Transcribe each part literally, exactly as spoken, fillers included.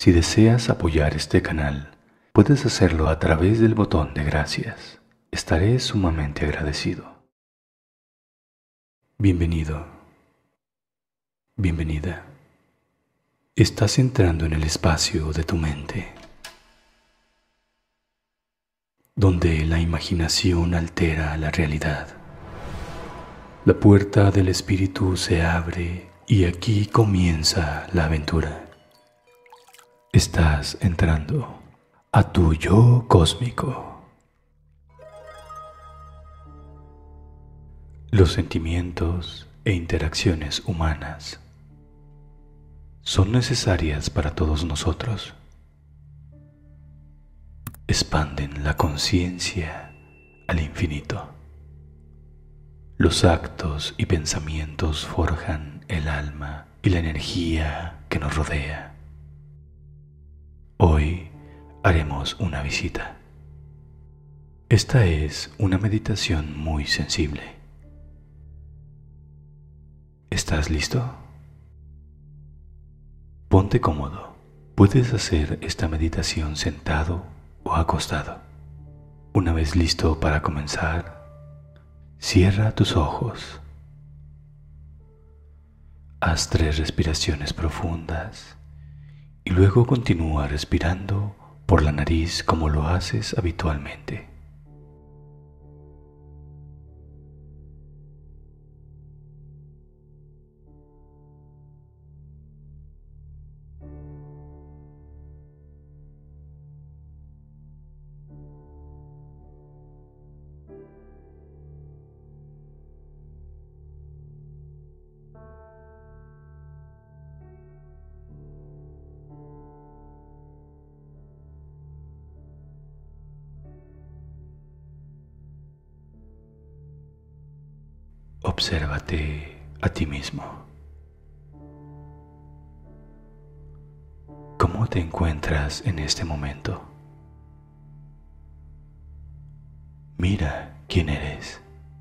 Si deseas apoyar este canal, puedes hacerlo a través del botón de gracias. Estaré sumamente agradecido. Bienvenido. Bienvenida. Estás entrando en el espacio de tu mente, donde la imaginación altera la realidad. La puerta del espíritu se abre y aquí comienza la aventura. Estás entrando a tu yo cósmico. Los sentimientos e interacciones humanas son necesarias para todos nosotros. Expanden la conciencia al infinito. Los actos y pensamientos forjan el alma y la energía que nos rodea. Hoy haremos una visita. Esta es una meditación muy sensible. ¿Estás listo? Ponte cómodo. Puedes hacer esta meditación sentado o acostado. Una vez listo para comenzar, cierra tus ojos. Haz tres respiraciones profundas y luego continúa respirando por la nariz como lo haces habitualmente. Obsérvate a ti mismo. ¿Cómo te encuentras en este momento? Mira quién eres.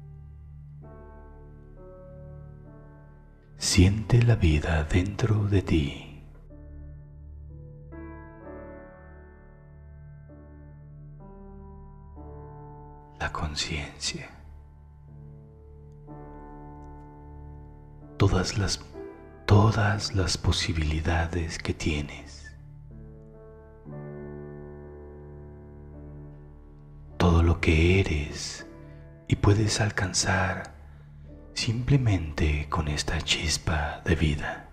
Siente la vida dentro de ti. La conciencia. Todas las, todas las posibilidades que tienes. Todo lo que eres y puedes alcanzar simplemente con esta chispa de vida.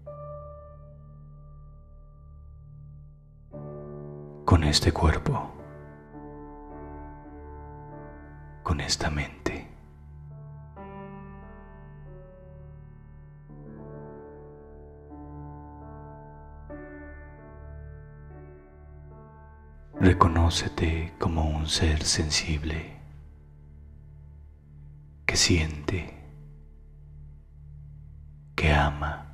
Con este cuerpo. Con esta mente. Reconócete como un ser sensible que siente, que ama,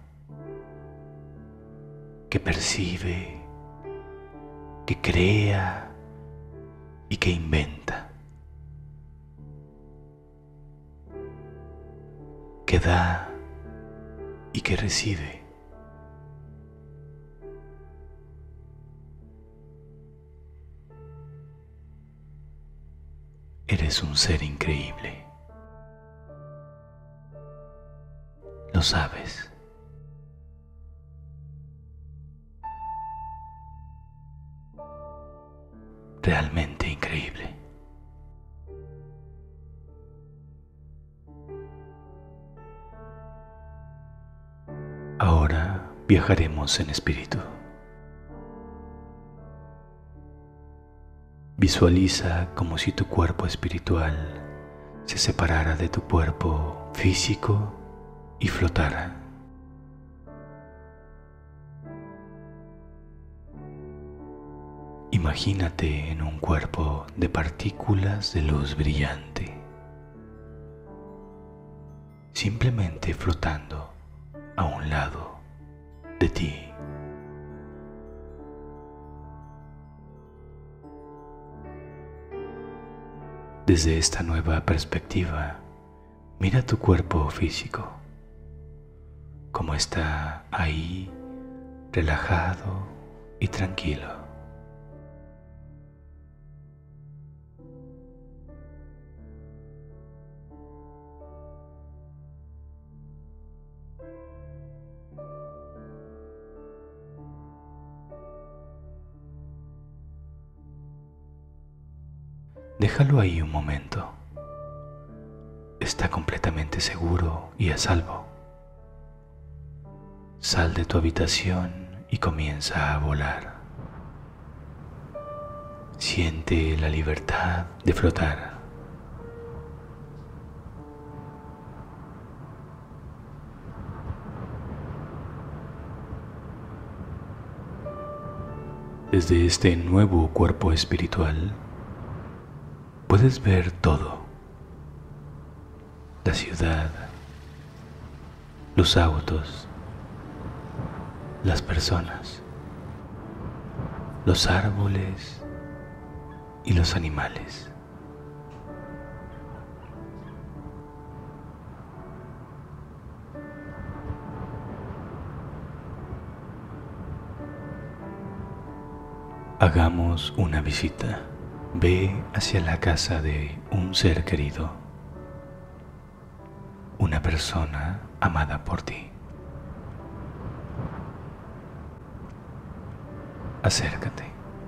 que percibe, que crea y que inventa, que da y que recibe. Eres un ser increíble. Lo sabes. Realmente increíble. Ahora viajaremos en espíritu. Visualiza como si tu cuerpo espiritual se separara de tu cuerpo físico y flotara. Imagínate en un cuerpo de partículas de luz brillante, simplemente flotando a un lado de ti. Desde esta nueva perspectiva, mira tu cuerpo físico, cómo está ahí, relajado y tranquilo. Déjalo ahí un momento. Está completamente seguro y a salvo. Sal de tu habitación y comienza a volar. Siente la libertad de flotar. Desde este nuevo cuerpo espiritual, puedes ver todo: la ciudad, los autos, las personas, los árboles y los animales. Hagamos una visita. Ve hacia la casa de un ser querido, una persona amada por ti. Acércate.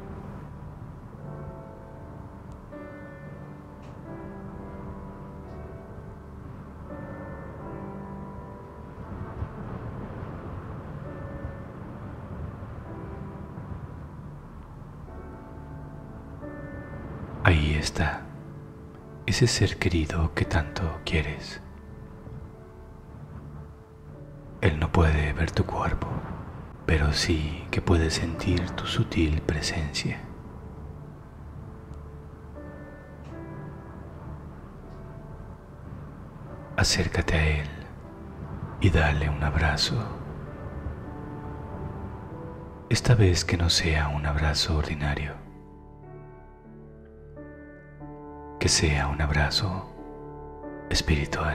Ahí está, ese ser querido que tanto quieres. Él no puede ver tu cuerpo, pero sí que puede sentir tu sutil presencia. Acércate a él y dale un abrazo. Esta vez que no sea un abrazo ordinario. Que sea un abrazo espiritual.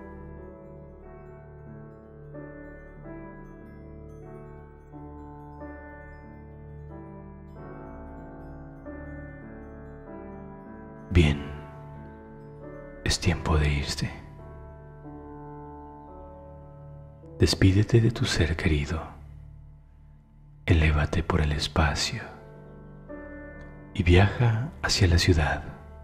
Bien, es tiempo de irte. Despídete de tu ser querido. Elévate por el espacio y viaja hacia la ciudad.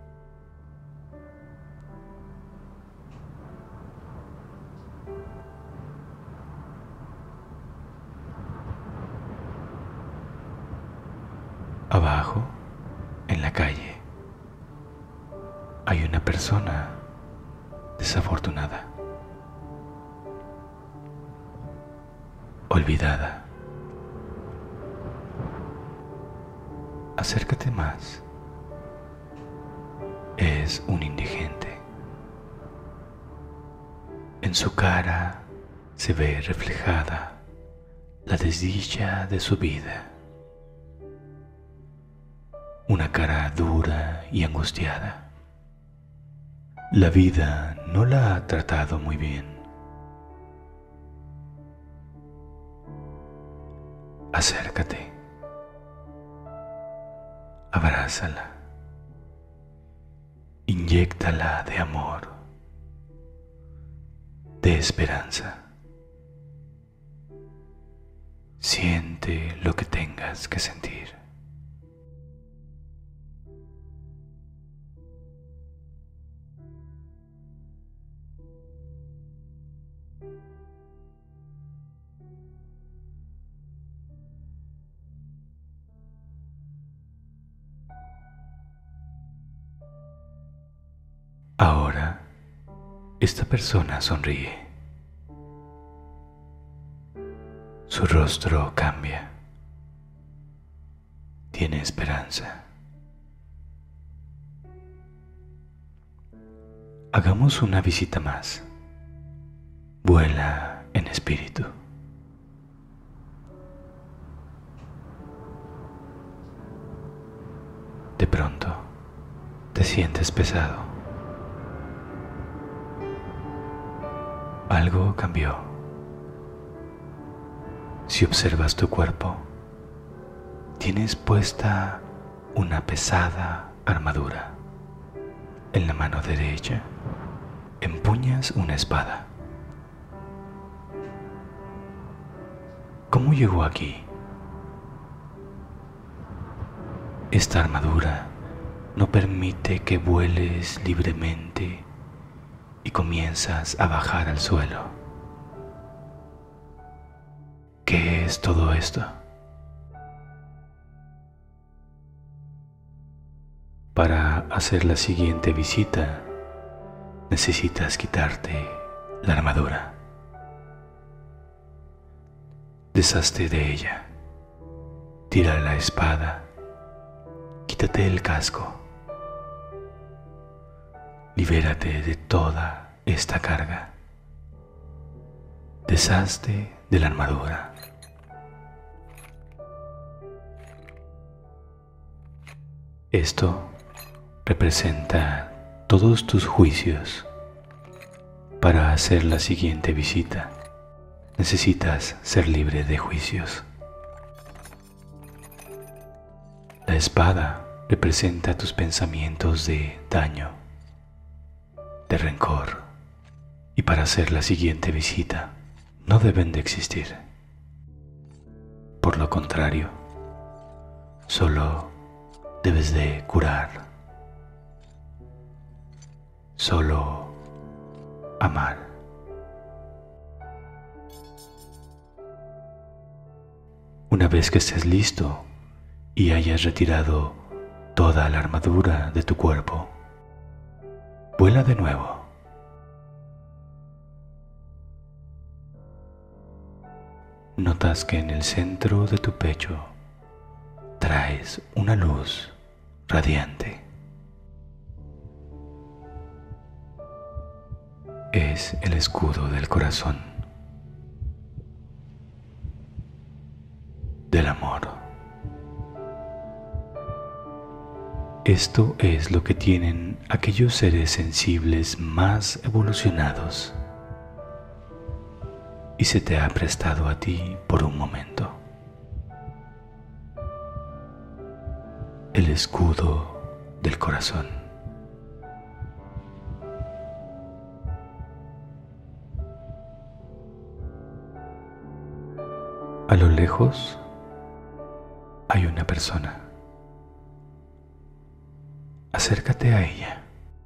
Abajo, en la calle, hay una persona desafortunada, olvidada. Acércate más. Es un indigente. En su cara se ve reflejada la desdicha de su vida. Una cara dura y angustiada. La vida no la ha tratado muy bien. Acércate. Abrázala. Inyéctala de amor, de esperanza. Siente lo que tengas que sentir. Ahora, esta persona sonríe. Su rostro cambia. Tiene esperanza. Hagamos una visita más. Vuela en espíritu. De pronto, te sientes pesado. Algo cambió. Si observas tu cuerpo, tienes puesta una pesada armadura. En la mano derecha empuñas una espada. ¿Cómo llegó aquí? Esta armadura no permite que vueles libremente y comienzas a bajar al suelo. ¿Qué es todo esto? Para hacer la siguiente visita, necesitas quitarte la armadura. Deshazte de ella. Tira la espada. Quítate el casco. Libérate de toda esta carga. Deshazte de la armadura. Esto representa todos tus juicios. Para hacer la siguiente visita, necesitas ser libre de juicios. La espada representa tus pensamientos de daño, de rencor, y para hacer la siguiente visita no deben de existir. Por lo contrario, solo debes de curar, solo amar. Una vez que estés listo y hayas retirado toda la armadura de tu cuerpo, vuela de nuevo. Notas que en el centro de tu pecho traes una luz radiante. Es el escudo del corazón, del amor. Esto es lo que tienen aquellos seres sensibles más evolucionados y se te ha prestado a ti por un momento. El escudo del corazón. A lo lejos hay una persona. Acércate a ella.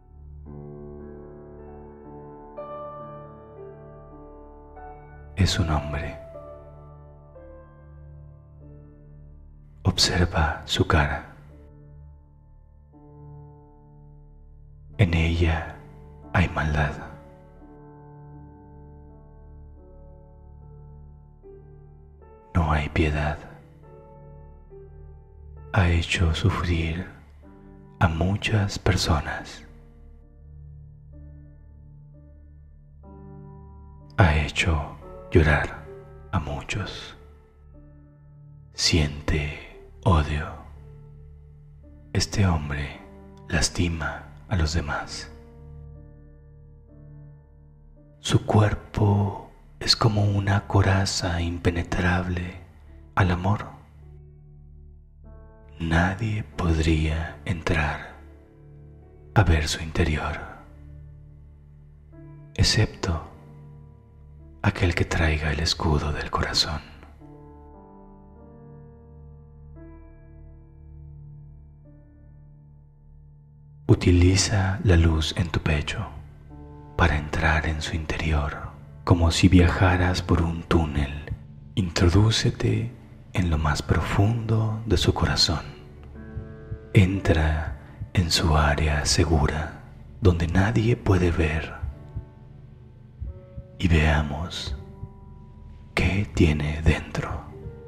Es un hombre. Observa su cara. En ella hay maldad. No hay piedad. Ha hecho sufrir a muchas personas. Ha hecho llorar a muchos. Siente odio. Este hombre lastima a los demás. Su cuerpo es como una coraza impenetrable al amor. Nadie podría entrar a ver su interior, excepto aquel que traiga el escudo del corazón. Utiliza la luz en tu pecho para entrar en su interior, como si viajaras por un túnel. Introdúcete en lo más profundo de su corazón. Entra en su área segura, donde nadie puede ver, y veamos qué tiene dentro.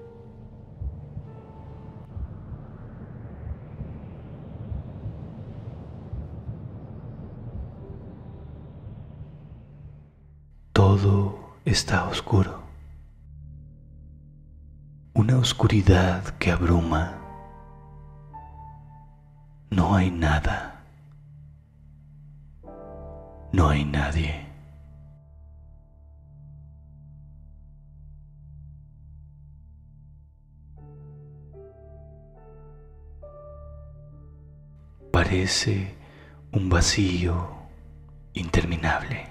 Todo está oscuro. Una oscuridad que abruma. No hay nada. No hay nadie. aparece un vacío interminable.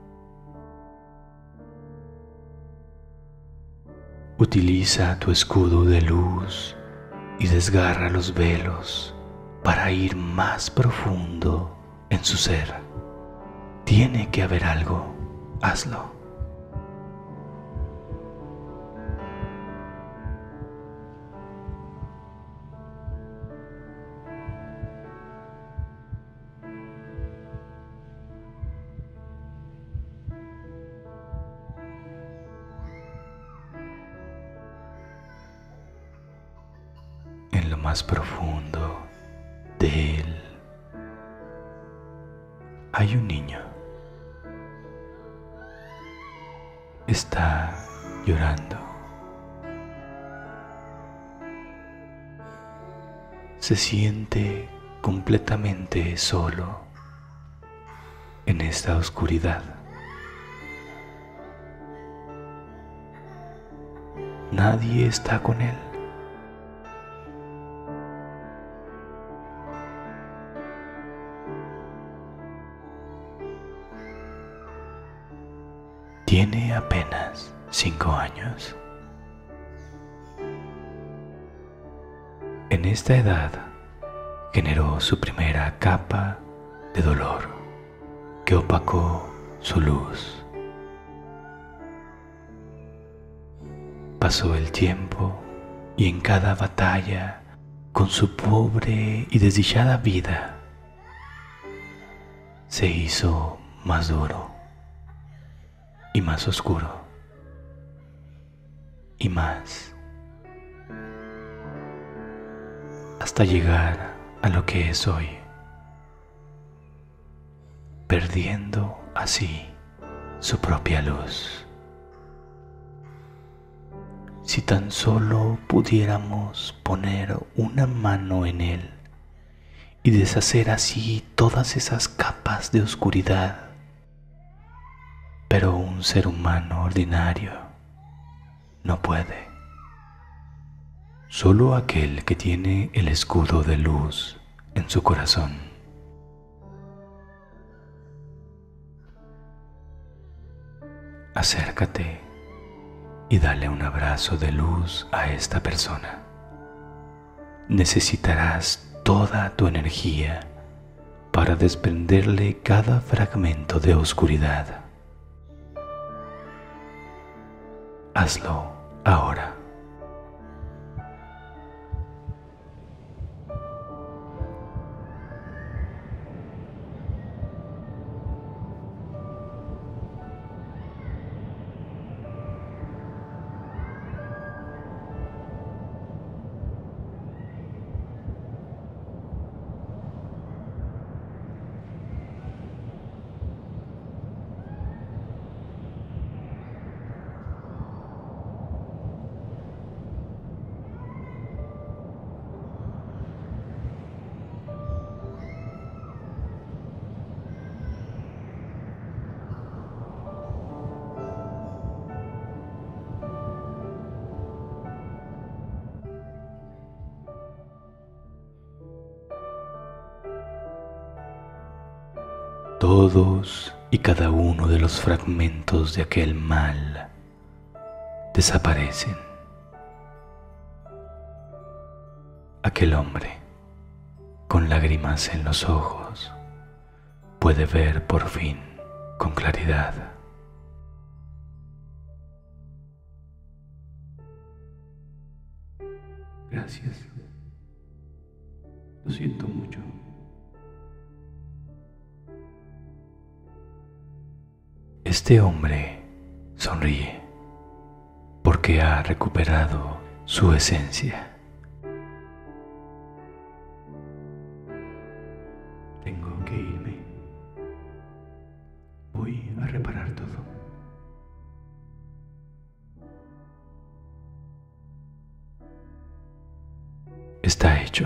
Utiliza tu escudo de luz y desgarra los velos para ir más profundo en su ser. Tiene que haber algo, hazlo. En lo más profundo de él hay un niño. Está llorando. Se siente completamente solo en esta oscuridad. Nadie está con él. Tiene apenas cinco años. En esta edad generó su primera capa de dolor que opacó su luz. Pasó el tiempo y en cada batalla con su pobre y desdichada vida se hizo más duro y más oscuro y más, hasta llegar a lo que es hoy, perdiendo así su propia luz. Si tan solo pudiéramos poner una mano en él y deshacer así todas esas capas de oscuridad. Pero un ser humano ordinario no puede. Solo aquel que tiene el escudo de luz en su corazón. Acércate y dale un abrazo de luz a esta persona. Necesitarás toda tu energía para desprenderle cada fragmento de oscuridad. Hazlo ahora. Todos y cada uno de los fragmentos de aquel mal desaparecen. Aquel hombre, con lágrimas en los ojos, puede ver por fin con claridad. Gracias. Lo siento mucho. Este hombre sonríe porque ha recuperado su esencia. Tengo que irme. Voy a reparar todo. Está hecho.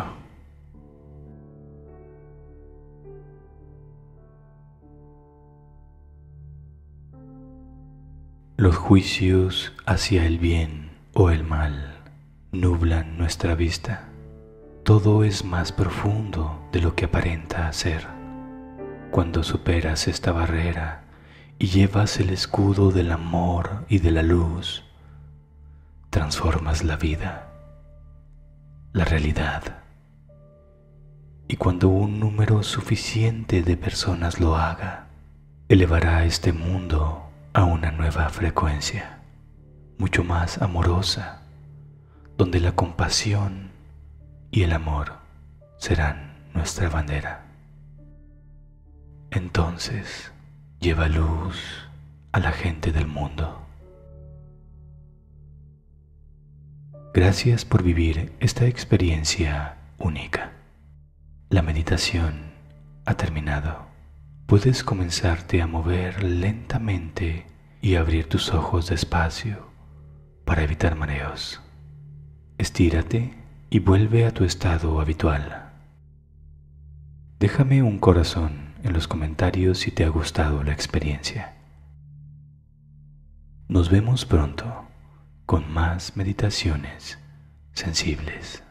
Los juicios hacia el bien o el mal nublan nuestra vista todo es más profundo de lo que aparenta ser. Cuando superas esta barrera y llevas el escudo del amor y de la luz, transformas la vida, la realidad. Y cuando un número suficiente de personas lo haga, elevará este mundo a una nueva frecuencia, mucho más amorosa, donde la compasión y el amor serán nuestra bandera. Entonces, lleva luz a la gente del mundo. Gracias por vivir esta experiencia única. La meditación ha terminado. Puedes comenzarte a mover lentamente y abrir tus ojos despacio para evitar mareos. Estírate y vuelve a tu estado habitual. Déjame un corazón en los comentarios si te ha gustado la experiencia. Nos vemos pronto con más meditaciones sensibles.